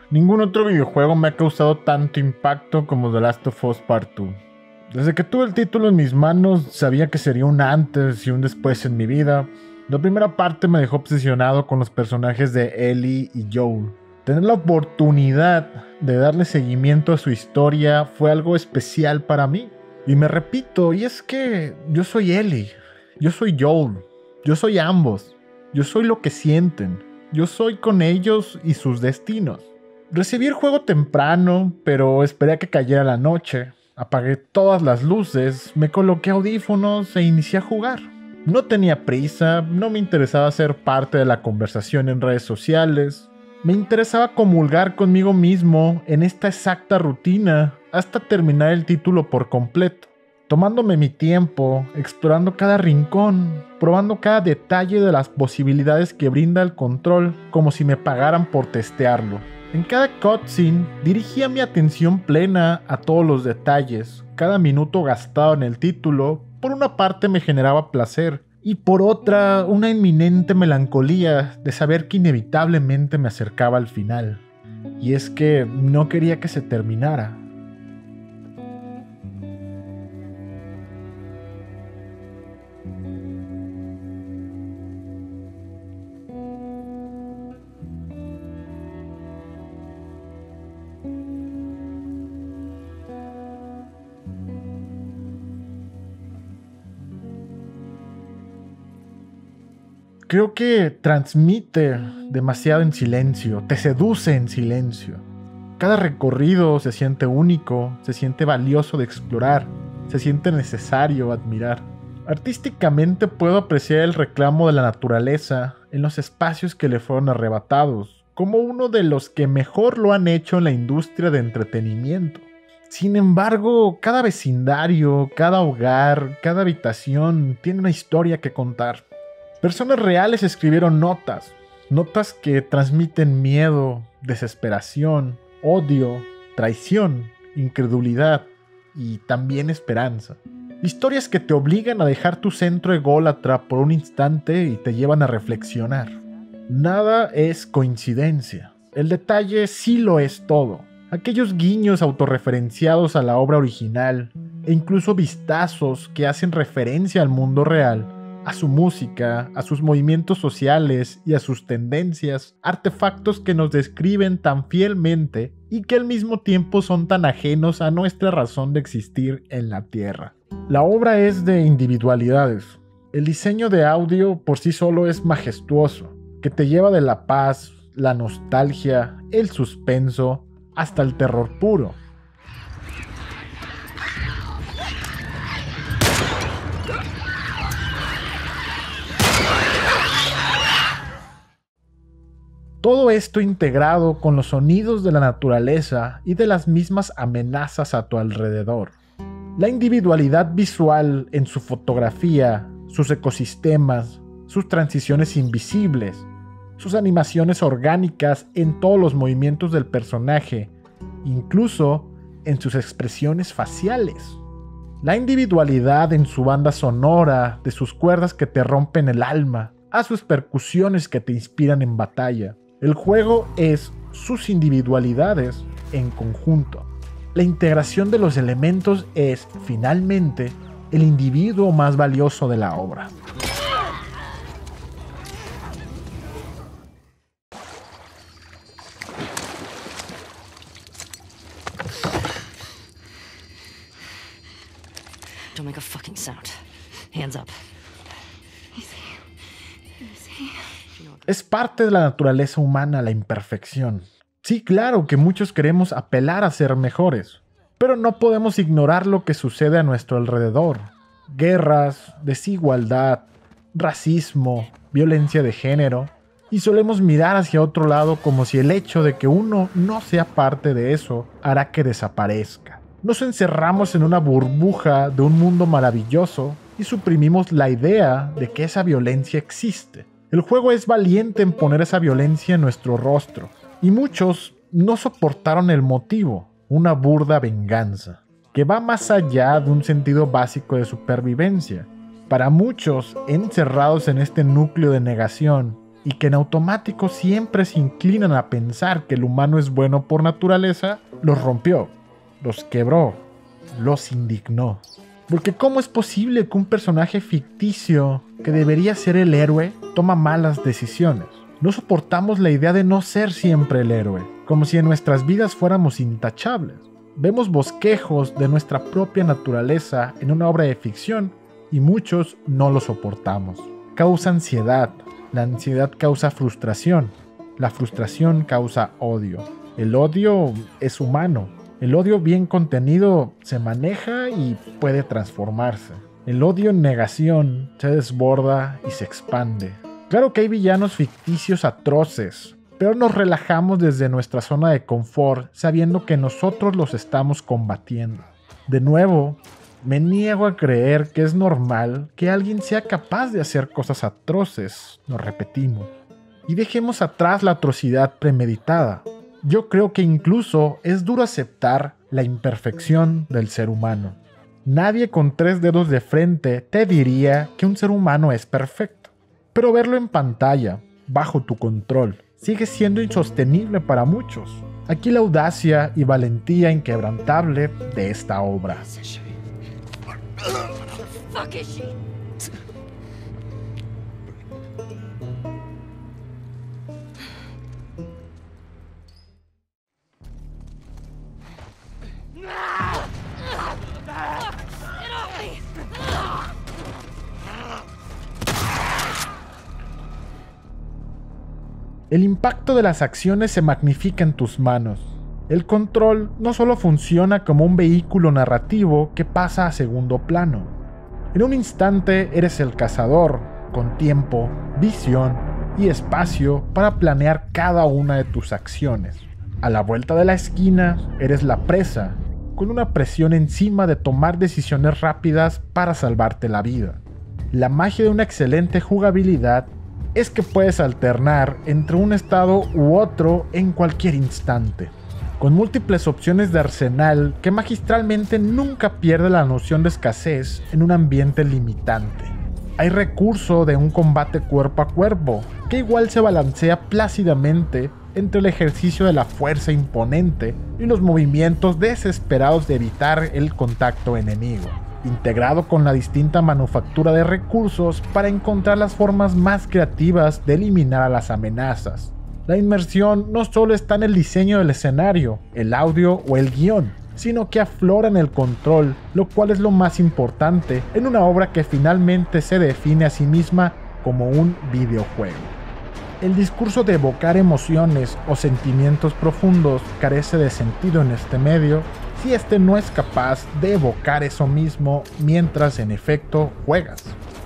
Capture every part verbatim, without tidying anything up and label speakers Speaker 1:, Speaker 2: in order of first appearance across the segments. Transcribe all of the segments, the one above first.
Speaker 1: Ningún otro videojuego me ha causado tanto impacto como The Last of Us Part dos. Desde que tuve el título en mis manos, sabía que sería un antes y un después en mi vida. La primera parte me dejó obsesionado con los personajes de Ellie y Joel. Tener la oportunidad de darle seguimiento a su historia fue algo especial para mí. Y me repito, y es que yo soy Ellie, yo soy Joel, yo soy ambos, yo soy lo que sienten, yo soy con ellos y sus destinos. Recibí el juego temprano, pero esperé a que cayera la noche. Apagué todas las luces, me coloqué audífonos e inicié a jugar. No tenía prisa, no me interesaba ser parte de la conversación en redes sociales. Me interesaba comulgar conmigo mismo en esta exacta rutina hasta terminar el título por completo. Tomándome mi tiempo, explorando cada rincón, probando cada detalle de las posibilidades que brinda el control como si me pagaran por testearlo. En cada cutscene dirigía mi atención plena a todos los detalles. Cada minuto gastado en el título, por una parte me generaba placer, y por otra una inminente melancolía de saber que inevitablemente me acercaba al final. Y es que no quería que se terminara. Creo que transmite demasiado en silencio, te seduce en silencio. Cada recorrido se siente único, se siente valioso de explorar, se siente necesario admirar. Artísticamente puedo apreciar el reclamo de la naturaleza en los espacios que le fueron arrebatados, como uno de los que mejor lo han hecho en la industria de entretenimiento. Sin embargo, cada vecindario, cada hogar, cada habitación tiene una historia que contar. Personas reales escribieron notas, notas que transmiten miedo, desesperación, odio, traición, incredulidad y también esperanza. Historias que te obligan a dejar tu centro ególatra por un instante y te llevan a reflexionar. Nada es coincidencia, el detalle sí lo es todo. Aquellos guiños autorreferenciados a la obra original e incluso vistazos que hacen referencia al mundo real, a su música, a sus movimientos sociales y a sus tendencias, artefactos que nos describen tan fielmente y que al mismo tiempo son tan ajenos a nuestra razón de existir en la Tierra. La obra es de individualidades. El diseño de audio por sí solo es majestuoso, que te lleva de la paz, la nostalgia, el suspenso, hasta el terror puro. Todo esto integrado con los sonidos de la naturaleza y de las mismas amenazas a tu alrededor. La individualidad visual en su fotografía, sus ecosistemas, sus transiciones invisibles, sus animaciones orgánicas en todos los movimientos del personaje, incluso en sus expresiones faciales. La individualidad en su banda sonora, de sus cuerdas que te rompen el alma, a sus percusiones que te inspiran en batalla. El juego es sus individualidades en conjunto. La integración de los elementos es, finalmente, el individuo más valioso de la obra.
Speaker 2: Don't make a fucking sound. Hands up.
Speaker 1: Es parte de la naturaleza humana la imperfección. Sí, claro que muchos queremos apelar a ser mejores, pero no podemos ignorar lo que sucede a nuestro alrededor. Guerras, desigualdad, racismo, violencia de género, y solemos mirar hacia otro lado como si el hecho de que uno no sea parte de eso hará que desaparezca. Nos encerramos en una burbuja de un mundo maravilloso y suprimimos la idea de que esa violencia existe. El juego es valiente en poner esa violencia en nuestro rostro, y muchos no soportaron el motivo, una burda venganza, que va más allá de un sentido básico de supervivencia. Para muchos, encerrados en este núcleo de negación, y que en automático siempre se inclinan a pensar que el humano es bueno por naturaleza, los rompió, los quebró, los indignó. Porque ¿cómo es posible que un personaje ficticio que debería ser el héroe toma malas decisiones? No soportamos la idea de no ser siempre el héroe, como si en nuestras vidas fuéramos intachables. Vemos bosquejos de nuestra propia naturaleza en una obra de ficción y muchos no lo soportamos. Causa ansiedad, la ansiedad causa frustración, la frustración causa odio. El odio es humano. El odio bien contenido se maneja y puede transformarse. El odio en negación se desborda y se expande. Claro que hay villanos ficticios atroces, pero nos relajamos desde nuestra zona de confort sabiendo que nosotros los estamos combatiendo. De nuevo, me niego a creer que es normal que alguien sea capaz de hacer cosas atroces, nos repetimos. Y dejemos atrás la atrocidad premeditada. Yo creo que incluso es duro aceptar la imperfección del ser humano. Nadie con tres dedos de frente te diría que un ser humano es perfecto. Pero verlo en pantalla, bajo tu control, sigue siendo insostenible para muchos. Aquí la audacia y valentía inquebrantable de esta obra. El impacto de las acciones se magnifica en tus manos. El control no solo funciona como un vehículo narrativo que pasa a segundo plano. En un instante eres el cazador, con tiempo, visión y espacio para planear cada una de tus acciones. A la vuelta de la esquina eres la presa, con una presión encima de tomar decisiones rápidas para salvarte la vida. La magia de una excelente jugabilidad es que puedes alternar entre un estado u otro en cualquier instante, con múltiples opciones de arsenal que magistralmente nunca pierde la noción de escasez en un ambiente limitante. Hay recurso de un combate cuerpo a cuerpo, que igual se balancea plácidamente entre el ejercicio de la fuerza imponente y los movimientos desesperados de evitar el contacto enemigo, integrado con la distinta manufactura de recursos para encontrar las formas más creativas de eliminar a las amenazas. La inmersión no solo está en el diseño del escenario, el audio o el guión, sino que aflora en el control, lo cual es lo más importante en una obra que finalmente se define a sí misma como un videojuego. El discurso de evocar emociones o sentimientos profundos carece de sentido en este medio si este no es capaz de evocar eso mismo mientras en efecto juegas.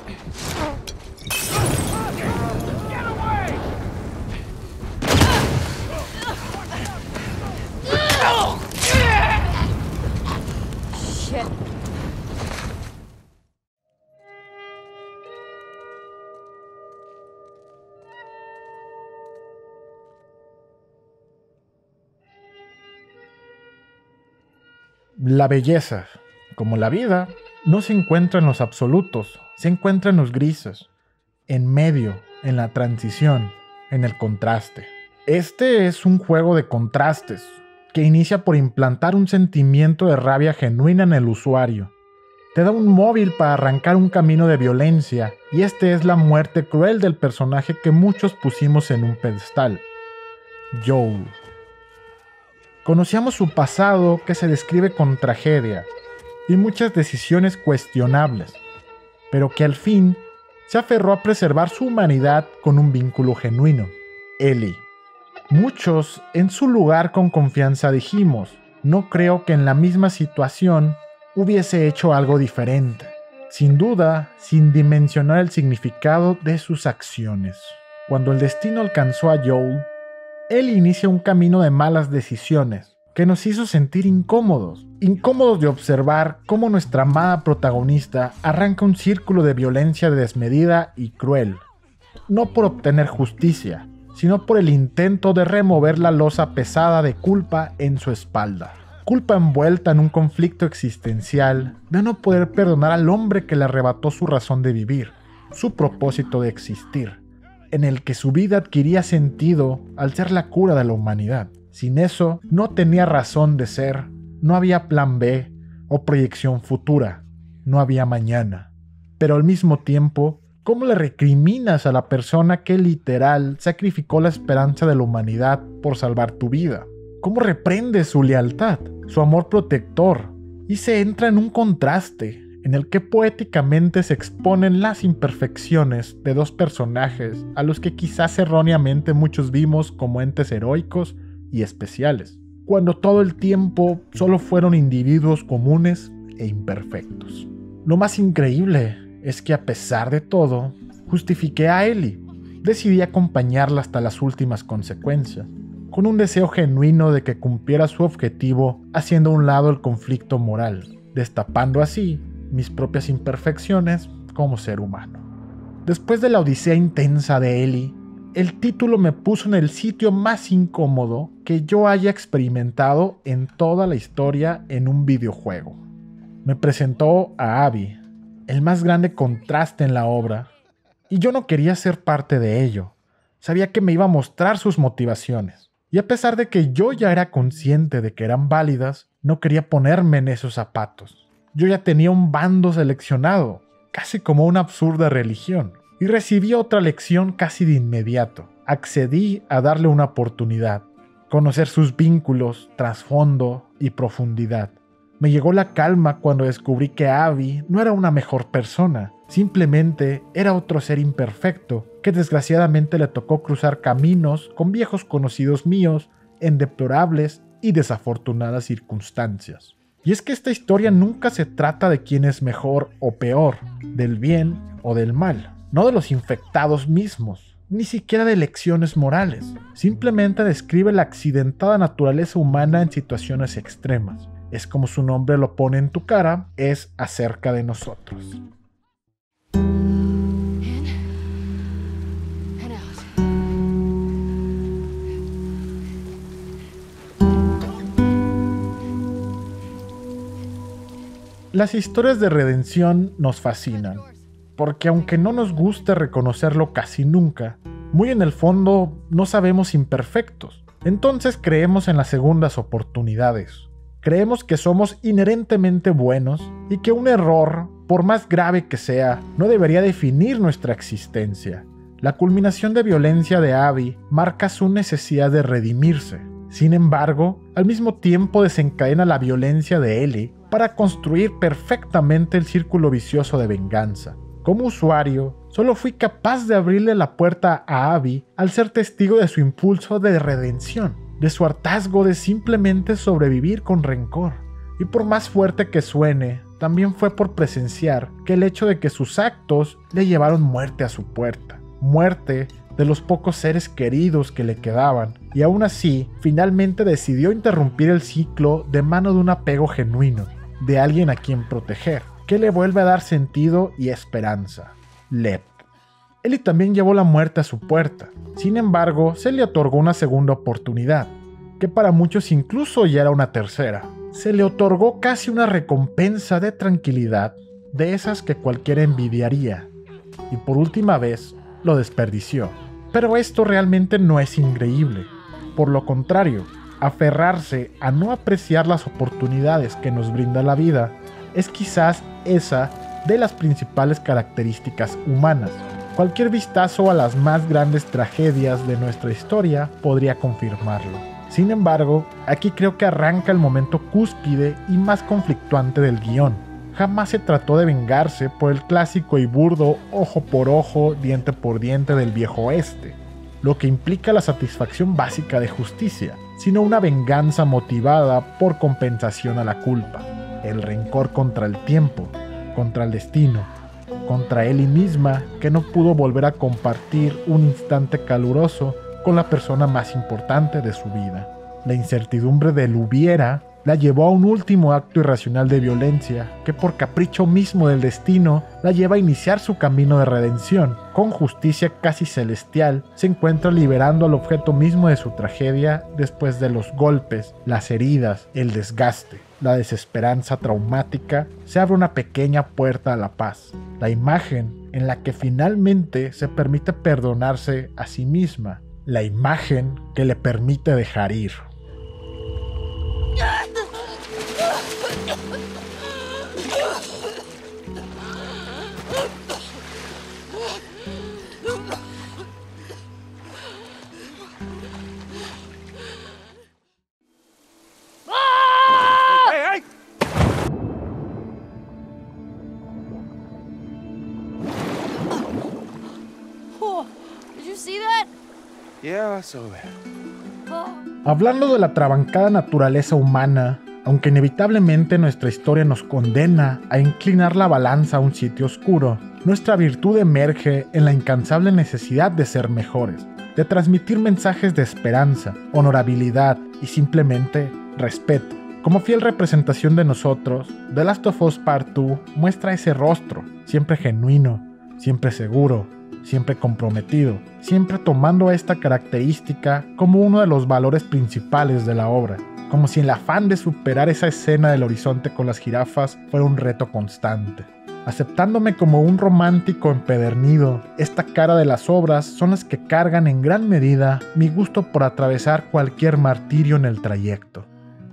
Speaker 1: La belleza, como la vida, no se encuentra en los absolutos, se encuentra en los grises, en medio, en la transición, en el contraste. Este es un juego de contrastes, que inicia por implantar un sentimiento de rabia genuina en el usuario. Te da un móvil para arrancar un camino de violencia, y este es la muerte cruel del personaje que muchos pusimos en un pedestal, Joel. Conocíamos su pasado que se describe con tragedia y muchas decisiones cuestionables, pero que al fin se aferró a preservar su humanidad con un vínculo genuino, Ellie. Muchos en su lugar con confianza dijimos, no creo que en la misma situación hubiese hecho algo diferente, sin duda sin dimensionar el significado de sus acciones. Cuando el destino alcanzó a Joel, él inicia un camino de malas decisiones que nos hizo sentir incómodos, incómodos de observar cómo nuestra amada protagonista arranca un círculo de violencia desmedida y cruel, no por obtener justicia, sino por el intento de remover la losa pesada de culpa en su espalda. Culpa envuelta en un conflicto existencial de no poder perdonar al hombre que le arrebató su razón de vivir, su propósito de existir. en el que su vida adquiría sentido al ser la cura de la humanidad. Sin eso, no tenía razón de ser, no había plan B o proyección futura, no había mañana. Pero al mismo tiempo, ¿cómo le recriminas a la persona que literal sacrificó la esperanza de la humanidad por salvar tu vida? ¿Cómo reprendes su lealtad, su amor protector? Y se entra en un contraste en el que poéticamente se exponen las imperfecciones de dos personajes a los que quizás erróneamente muchos vimos como entes heroicos y especiales, cuando todo el tiempo solo fueron individuos comunes e imperfectos. Lo más increíble es que a pesar de todo, justifiqué a Ellie. Decidí acompañarla hasta las últimas consecuencias, con un deseo genuino de que cumpliera su objetivo haciendo a un lado el conflicto moral, destapando así mis propias imperfecciones como ser humano. Después de la odisea intensa de Ellie, el título me puso en el sitio más incómodo que yo haya experimentado en toda la historia en un videojuego. Me presentó a Abby, el más grande contraste en la obra, y yo no quería ser parte de ello. Sabía que me iba a mostrar sus motivaciones, y a pesar de que yo ya era consciente de que eran válidas, no quería ponerme en esos zapatos. Yo ya tenía un bando seleccionado, casi como una absurda religión, y recibí otra lección casi de inmediato. Accedí a darle una oportunidad, conocer sus vínculos, trasfondo y profundidad. Me llegó la calma cuando descubrí que Abby no era una mejor persona, simplemente era otro ser imperfecto que desgraciadamente le tocó cruzar caminos con viejos conocidos míos en deplorables y desafortunadas circunstancias. Y es que esta historia nunca se trata de quién es mejor o peor, del bien o del mal, no de los infectados mismos, ni siquiera de lecciones morales. Simplemente describe la accidentada naturaleza humana en situaciones extremas. Es como su nombre lo pone en tu cara, es acerca de nosotros. Las historias de redención nos fascinan, porque aunque no nos guste reconocerlo casi nunca, muy en el fondo no sabemos imperfectos. Entonces creemos en las segundas oportunidades. Creemos que somos inherentemente buenos y que un error, por más grave que sea, no debería definir nuestra existencia. La culminación de violencia de Abby marca su necesidad de redimirse. Sin embargo, al mismo tiempo desencadena la violencia de Ellie para construir perfectamente el círculo vicioso de venganza. Como usuario, solo fui capaz de abrirle la puerta a Abby al ser testigo de su impulso de redención, de su hartazgo de simplemente sobrevivir con rencor. Y por más fuerte que suene, también fue por presenciar que el hecho de que sus actos le llevaron muerte a su puerta, muerte de los pocos seres queridos que le quedaban, y aún así, finalmente decidió interrumpir el ciclo de mano de un apego genuino, de alguien a quien proteger, que le vuelve a dar sentido y esperanza. Lep. Ellie también llevó la muerte a su puerta. Sin embargo, se le otorgó una segunda oportunidad, que para muchos incluso ya era una tercera. Se le otorgó casi una recompensa de tranquilidad, de esas que cualquiera envidiaría, y por última vez lo desperdició. Pero esto realmente no es increíble. Por lo contrario, aferrarse a no apreciar las oportunidades que nos brinda la vida es quizás esa de las principales características humanas. Cualquier vistazo a las más grandes tragedias de nuestra historia podría confirmarlo. Sin embargo, aquí creo que arranca el momento cúspide y más conflictuante del guión. Jamás se trató de vengarse por el clásico y burdo ojo por ojo, diente por diente del viejo oeste, lo que implica la satisfacción básica de justicia, sino una venganza motivada por compensación a la culpa, el rencor contra el tiempo, contra el destino, contra Ellie misma, que no pudo volver a compartir un instante caluroso con la persona más importante de su vida. La incertidumbre del hubiera la llevó a un último acto irracional de violencia que por capricho mismo del destino la lleva a iniciar su camino de redención. Con justicia casi celestial, se encuentra liberando al objeto mismo de su tragedia después de los golpes, las heridas, el desgaste, la desesperanza traumática. Se abre una pequeña puerta a la paz. La imagen en la que finalmente se permite perdonarse a sí misma, la imagen que le permite dejar ir. Hablando de la trabancada naturaleza humana, aunque inevitablemente nuestra historia nos condena a inclinar la balanza a un sitio oscuro, nuestra virtud emerge en la incansable necesidad de ser mejores, de transmitir mensajes de esperanza, honorabilidad y simplemente respeto. Como fiel representación de nosotros, The Last of Us Part dos muestra ese rostro, siempre genuino, siempre seguro, siempre comprometido, siempre tomando esta característica como uno de los valores principales de la obra, como si el afán de superar esa escena del horizonte con las jirafas fuera un reto constante. Aceptándome como un romántico empedernido, esta cara de las obras son las que cargan en gran medida mi gusto por atravesar cualquier martirio en el trayecto.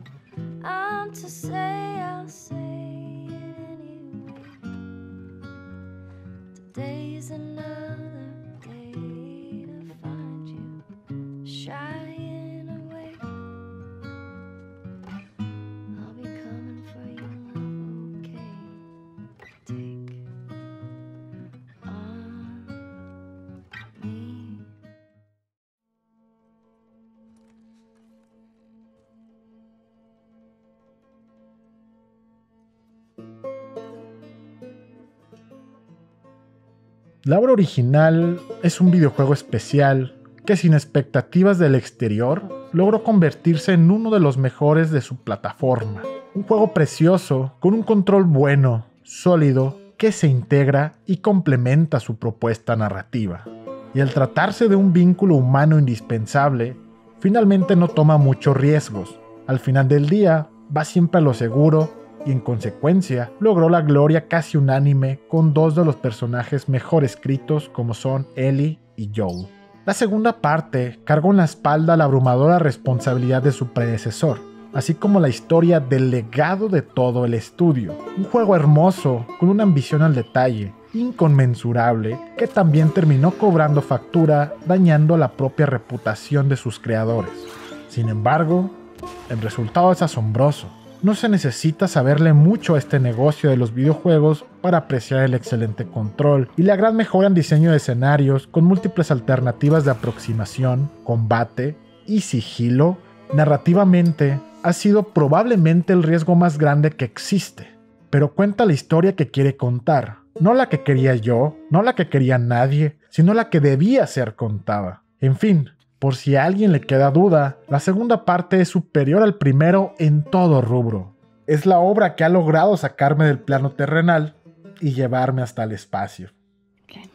Speaker 1: La obra original es un videojuego especial que, sin expectativas del exterior, logró convertirse en uno de los mejores de su plataforma. Un juego precioso, con un control bueno, sólido, que se integra y complementa su propuesta narrativa. Y al tratarse de un vínculo humano indispensable, finalmente no toma muchos riesgos. Al final del día, va siempre a lo seguro, y en consecuencia logró la gloria casi unánime con dos de los personajes mejor escritos como son Ellie y Joel. La segunda parte cargó en la espalda la abrumadora responsabilidad de su predecesor, así como la historia del legado de todo el estudio. Un juego hermoso, con una ambición al detalle, inconmensurable, que también terminó cobrando factura, dañando la propia reputación de sus creadores. Sin embargo, el resultado es asombroso. No se necesita saberle mucho a este negocio de los videojuegos para apreciar el excelente control y la gran mejora en diseño de escenarios con múltiples alternativas de aproximación, combate y sigilo. Narrativamente, ha sido probablemente el riesgo más grande que existe, pero cuenta la historia que quiere contar, no la que quería yo, no la que quería nadie, sino la que debía ser contada. En fin, por si a alguien le queda duda, la segunda parte es superior al primero en todo rubro. Es la obra que ha logrado sacarme del plano terrenal y llevarme hasta el espacio.
Speaker 2: Okay.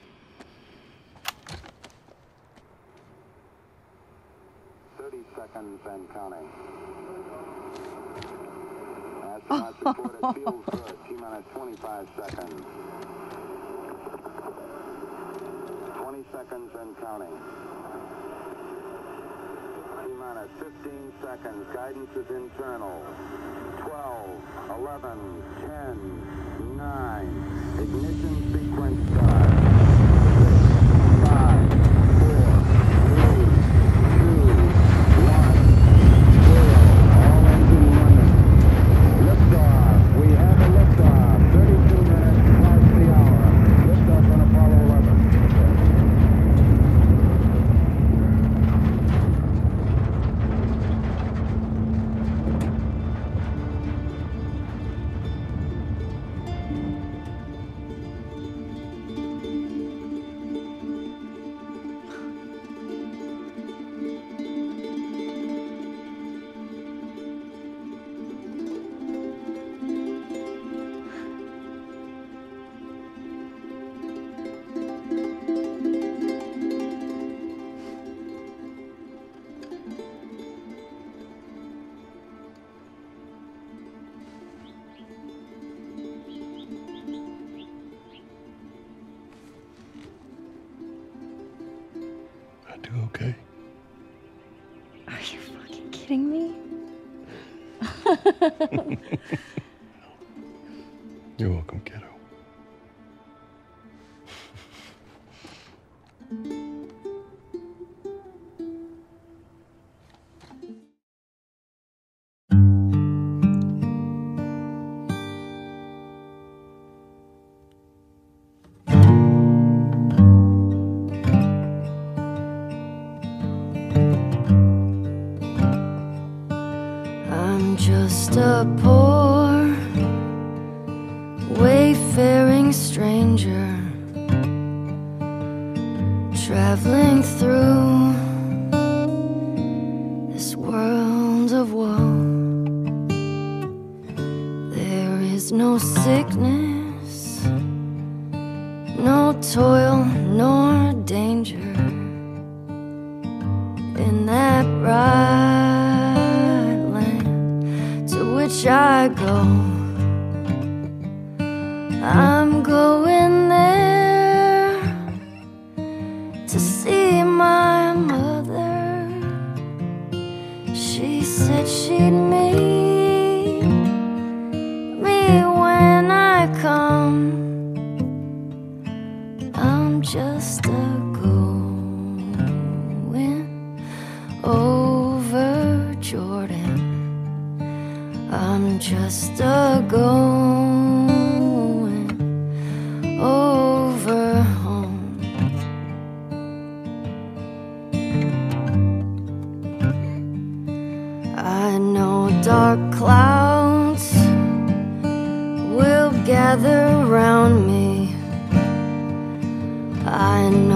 Speaker 3: thirty seconds and counting. Astronauts report it feels good. T-minus twenty-five seconds. twenty seconds and counting. T-minus fifteen seconds. Guidance is internal. twelve, eleven, ten, nine. Ignition sequence start. five, four, three, two, one, zero. All engine running. Liftoff. We have a liftoff. thirty-two minutes past the hour. Liftoff on Apollo eleven.
Speaker 4: do okay.
Speaker 5: Are you fucking kidding me?
Speaker 4: You're welcome, kiddo.
Speaker 6: I'm just a poor, wayfaring stranger, traveling through this world of woe. There is no sickness, no toil, nor danger in that bright land to which I go. I'm going there to see my mother. She said she'd meet me when I come. I'm just a going over Jordan. I'm just a going over home. I know dark clouds will gather round me. I know